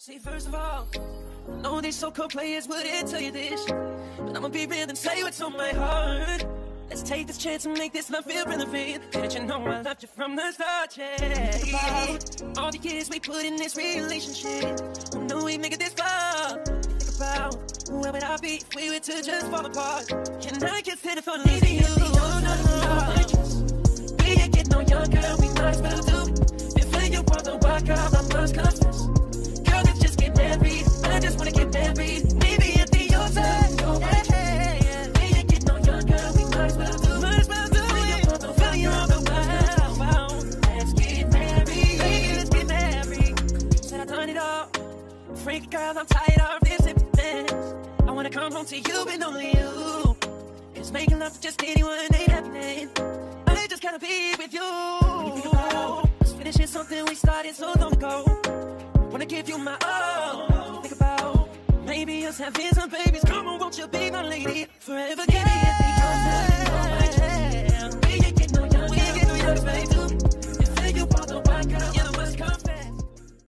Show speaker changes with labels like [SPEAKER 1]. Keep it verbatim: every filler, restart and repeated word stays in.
[SPEAKER 1] See, first of all, I know these so-called players wouldn't tell you this, but I'ma be real and say what's on my heart. Let's take this chance and make this love feel relevant. Did you know I loved you from the start, yeah? Think about all the years we put in this relationship. I know we make it this far. Think about where would I be if we were to just fall apart? Can I consider for leaving you? We ain't getting no younger, we might as well do it. If you want to walk out, I must confess. Girl, let's just get married. I just wanna get married. Maybe at the altar. We ain't getting no younger, we might as well do it. Might as well do it. Feel you on the wild. Let's get married. Baby, let's get married. Said I done it all. Freaky girl, I'm tired of this mess. I wanna come home to you and only you. Cause making love to just anyone ain't happening. I just gotta be with you. Let's finish something we started so long ago. Wanna give you my all. Think about maybe us having some babies. Come on, won't you be my lady forever? Give me a